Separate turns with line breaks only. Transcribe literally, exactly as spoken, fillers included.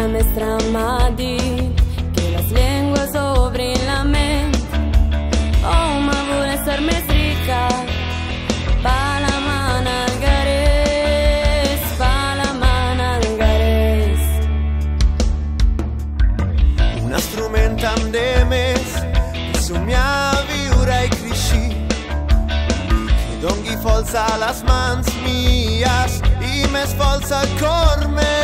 la mestra m'ha dit que les llengües obrin la ment. Home, voler ser més rica, pa la man al garés, pa la man al garés.
Un instrument amb de més, per somiar, viure i creixer, que dongui força a les mans mies i més força al cor meu.